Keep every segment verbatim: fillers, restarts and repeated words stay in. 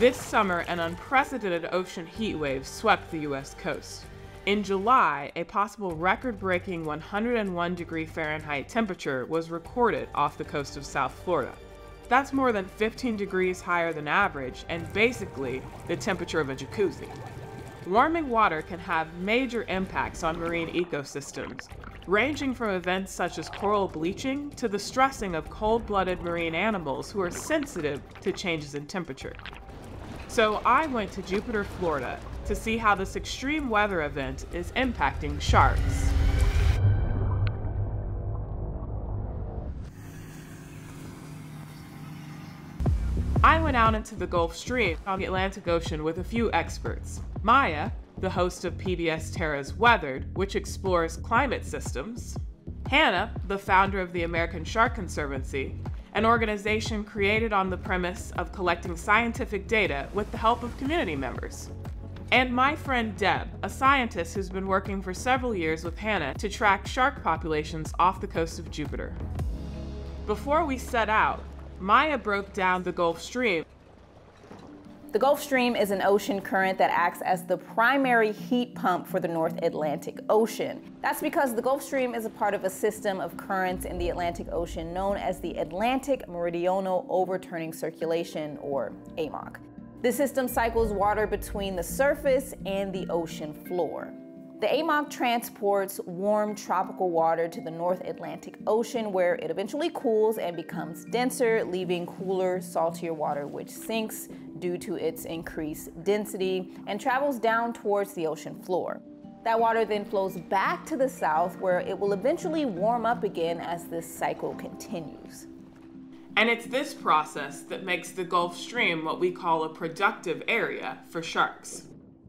This summer, an unprecedented ocean heat wave swept the U S coast. In July, a possible record-breaking one hundred one degree Fahrenheit temperature was recorded off the coast of South Florida. That's more than fifteen degrees higher than average and basically the temperature of a jacuzzi. Warming water can have major impacts on marine ecosystems, ranging from events such as coral bleaching to the stressing of cold-blooded marine animals who are sensitive to changes in temperature. So I went to Jupiter, Florida to see how this extreme weather event is impacting sharks. I went out into the Gulf Stream on the Atlantic Ocean with a few experts. Maiya, the host of P B S Terra's Weathered, which explores climate systems. Hannah, the founder of the American Shark Conservancy, an organization created on the premise of collecting scientific data with the help of community members. And my friend Deb, a scientist who's been working for several years with Hannah to track shark populations off the coast of Jupiter. Before we set out, Maiya broke down the Gulf Stream. The Gulf Stream is an ocean current that acts as the primary heat pump for the North Atlantic Ocean. That's because the Gulf Stream is a part of a system of currents in the Atlantic Ocean known as the Atlantic Meridional Overturning Circulation, or A M O C. This system cycles water between the surface and the ocean floor. The A M O C transports warm tropical water to the North Atlantic Ocean, where it eventually cools and becomes denser, leaving cooler, saltier water which sinks due to its increased density and travels down towards the ocean floor. That water then flows back to the south, where it will eventually warm up again as this cycle continues. And it's this process that makes the Gulf Stream what we call a productive area for sharks.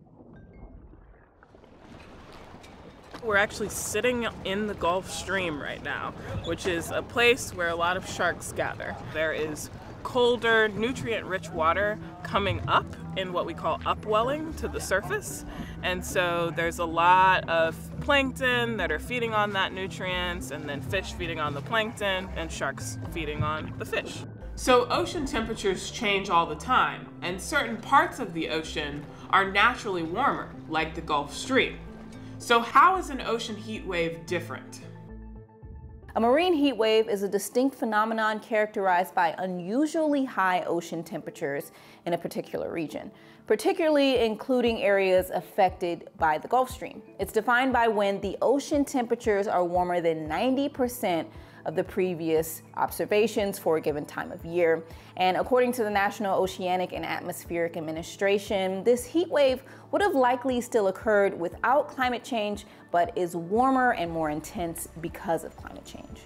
We're actually sitting in the Gulf Stream right now, which is a place where a lot of sharks gather. There is colder, nutrient-rich water coming up in what we call upwelling to the surface. And so there's a lot of plankton that are feeding on that nutrients, and then fish feeding on the plankton, and sharks feeding on the fish. So ocean temperatures change all the time, and certain parts of the ocean are naturally warmer, like the Gulf Stream. So how is an ocean heat wave different? A marine heat wave is a distinct phenomenon characterized by unusually high ocean temperatures in a particular region, particularly including areas affected by the Gulf Stream. It's defined by when the ocean temperatures are warmer than ninety percent of the previous observations for a given time of year. And according to the National Oceanic and Atmospheric Administration, this heat wave would have likely still occurred without climate change, but is warmer and more intense because of climate change.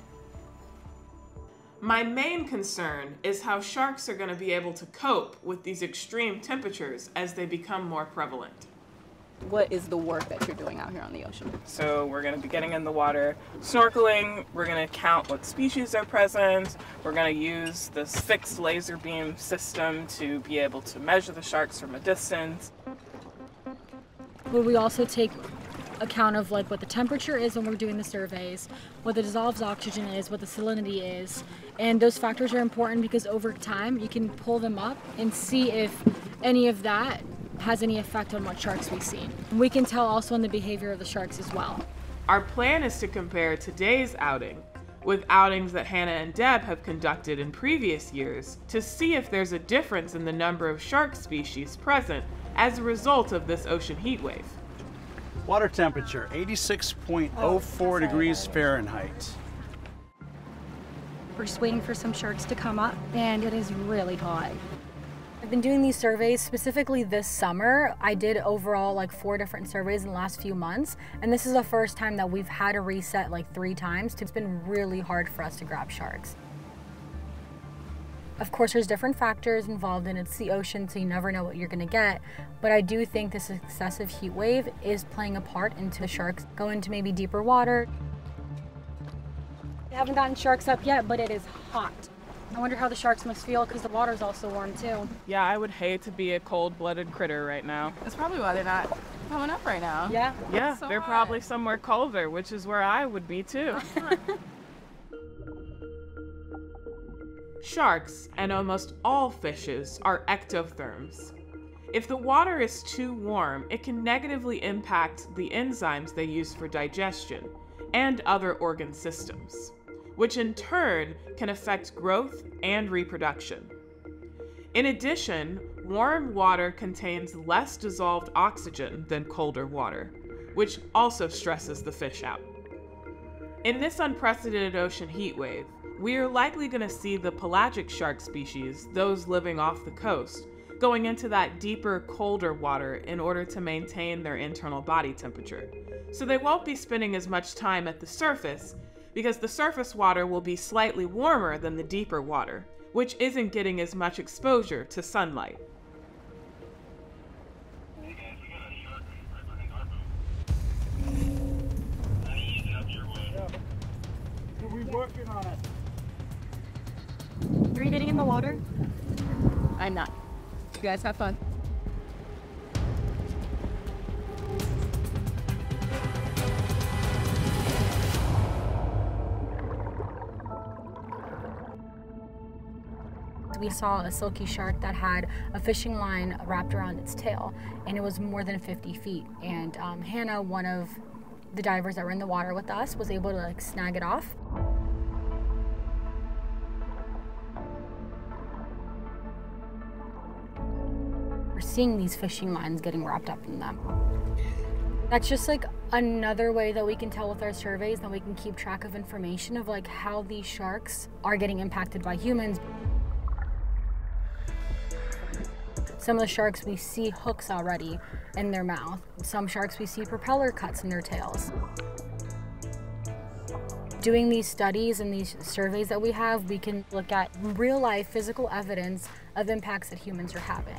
My main concern is how sharks are going to be able to cope with these extreme temperatures as they become more prevalent. What is the work that you're doing out here on the ocean? So we're going to be getting in the water, snorkeling, we're going to count what species are present, we're going to use this fixed laser beam system to be able to measure the sharks from a distance. But we also take account of like what the temperature is when we're doing the surveys, what the dissolved oxygen is, what the salinity is, and those factors are important because over time you can pull them up and see if any of that has any effect on what sharks we see. We can tell also on the behavior of the sharks as well. Our plan is to compare today's outing with outings that Hannah and Deb have conducted in previous years to see if there's a difference in the number of shark species present as a result of this ocean heat wave. Water temperature, eighty-six point oh four degrees Fahrenheit. We're just waiting for some sharks to come up, and it is really hot. I've been doing these surveys specifically this summer. I did overall like four different surveys in the last few months, and this is the first time that we've had to reset like three times. It's been really hard for us to grab sharks. Of course, there's different factors involved, and it's the ocean, so you never know what you're gonna get. But I do think this excessive heat wave is playing a part into the sharks going to maybe deeper water. We haven't gotten sharks up yet, but it is hot. I wonder how the sharks must feel because the water's also warm too. Yeah, I would hate to be a cold-blooded critter right now. That's probably why they're not coming up right now. Yeah. Yeah, so they're hot. probably somewhere colder, which is where I would be too. Sharks, and almost all fishes, are ectotherms. If the water is too warm, it can negatively impact the enzymes they use for digestion and other organ systems, which in turn can affect growth and reproduction. In addition, warm water contains less dissolved oxygen than colder water, which also stresses the fish out. In this unprecedented ocean heat wave, we are likely going to see the pelagic shark species, those living off the coast, going into that deeper, colder water in order to maintain their internal body temperature. So they won't be spending as much time at the surface, because the surface water will be slightly warmer than the deeper water, which isn't getting as much exposure to sunlight. We're working on it. Are you getting in the water? I'm not. You guys have fun. We saw a silky shark that had a fishing line wrapped around its tail, and it was more than fifty feet. And um, Hannah, one of the divers that were in the water with us, was able to like snag it off. We're seeing these fishing lines getting wrapped up in them. That's just like another way that we can tell with our surveys that we can keep track of information of like how these sharks are getting impacted by humans. Some of the sharks we see hooks already in their mouth. Some sharks we see propeller cuts in their tails. Doing these studies and these surveys that we have, we can look at real life physical evidence of impacts that humans are having.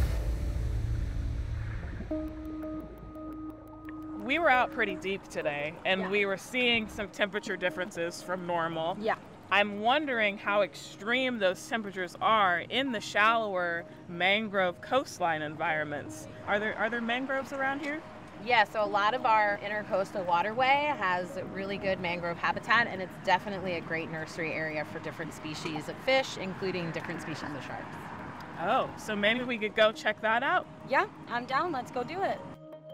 We were out pretty deep today, and Yeah. we were seeing some temperature differences from normal. Yeah. I'm wondering how extreme those temperatures are in the shallower mangrove coastline environments. Are there are there mangroves around here? Yeah, so a lot of our intercoastal waterway has really good mangrove habitat, and it's definitely a great nursery area for different species of fish, including different species of sharks. Oh, so maybe we could go check that out. Yeah, I'm down. Let's go do it.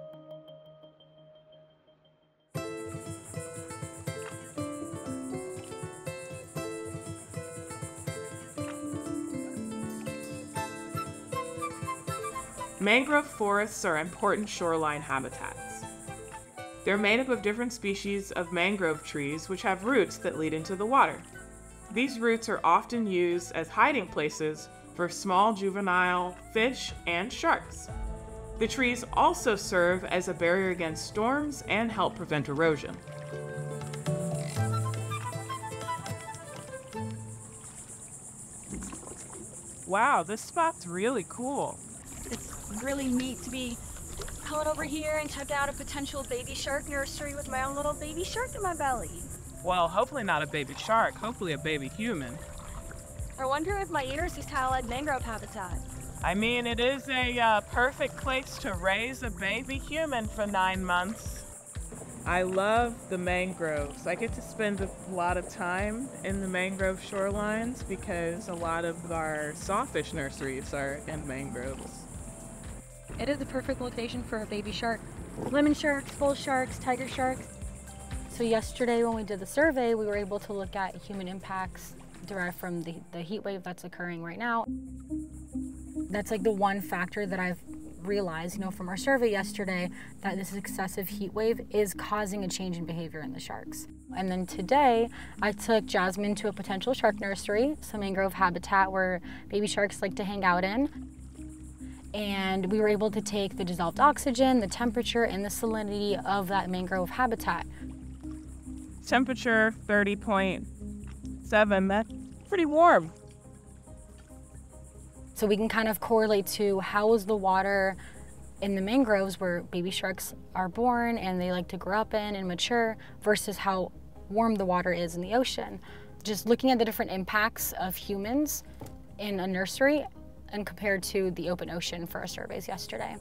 Mangrove forests are important shoreline habitats. They're made up of different species of mangrove trees which have roots that lead into the water. These roots are often used as hiding places for small juvenile fish and sharks. The trees also serve as a barrier against storms and help prevent erosion. Wow, this spot's really cool. It's really neat to be coming over here and check out a potential baby shark nursery with my own little baby shark in my belly. Well, hopefully not a baby shark, hopefully a baby human. I wonder if my ears is had mangrove habitat. I mean, it is a uh, perfect place to raise a baby human for nine months. I love the mangroves. I get to spend a lot of time in the mangrove shorelines because a lot of our sawfish nurseries are in mangroves. It is the perfect location for a baby shark. Lemon sharks, bull sharks, tiger sharks. So yesterday when we did the survey, we were able to look at human impacts derived from the, the heat wave that's occurring right now. That's like the one factor that I've realized, you know, from our survey yesterday, that this excessive heat wave is causing a change in behavior in the sharks. And then today, I took Jasmin to a potential shark nursery, some mangrove habitat where baby sharks like to hang out in. And we were able to take the dissolved oxygen, the temperature, and the salinity of that mangrove habitat. Temperature thirty point seven, that's pretty warm. So we can kind of correlate to how is the water in the mangroves where baby sharks are born and they like to grow up in and mature versus how warm the water is in the ocean. Just looking at the different impacts of humans in a nursery and compared to the open ocean for our surveys yesterday.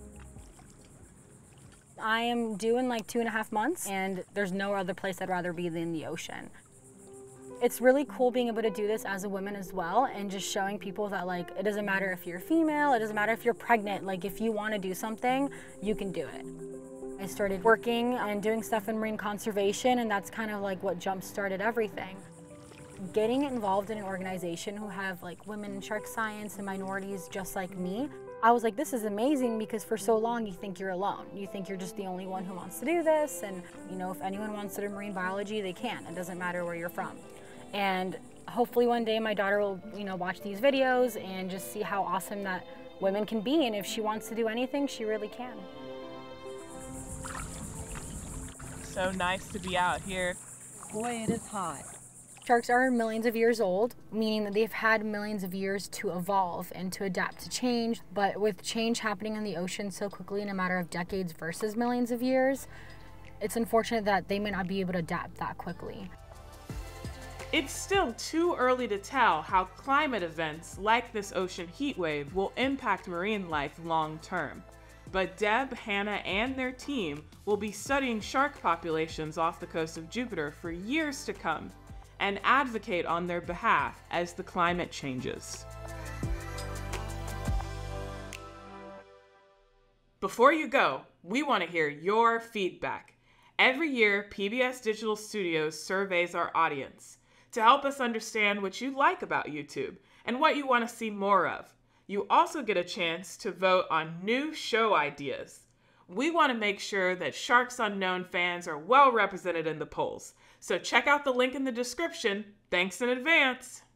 I am due in like two and a half months and there's no other place I'd rather be than the ocean. It's really cool being able to do this as a woman as well, and just showing people that like it doesn't matter if you're female, it doesn't matter if you're pregnant, like if you want to do something, you can do it. I started working and doing stuff in marine conservation, and that's kind of like what jump-started everything. Getting involved in an organization who have like women in shark science and minorities just like me, I was like, this is amazing, because for so long you think you're alone. You think you're just the only one who wants to do this, and you know, if anyone wants to do marine biology, they can. It doesn't matter where you're from. And hopefully one day my daughter will, you know, watch these videos and just see how awesome that women can be, and if she wants to do anything, she really can. So nice to be out here. Boy, it is hot. Sharks are millions of years old, meaning that they've had millions of years to evolve and to adapt to change. But with change happening in the ocean so quickly in a matter of decades versus millions of years, it's unfortunate that they may not be able to adapt that quickly. It's still too early to tell how climate events like this ocean heat wave will impact marine life long term. But Deb, Hannah, and their team will be studying shark populations off the coast of Jupiter for years to come and advocate on their behalf as the climate changes. Before you go, we want to hear your feedback. Every year, P B S Digital Studios surveys our audience to help us understand what you like about YouTube and what you want to see more of. You also get a chance to vote on new show ideas. We want to make sure that Sharks Unknown fans are well represented in the polls, so check out the link in the description. Thanks in advance.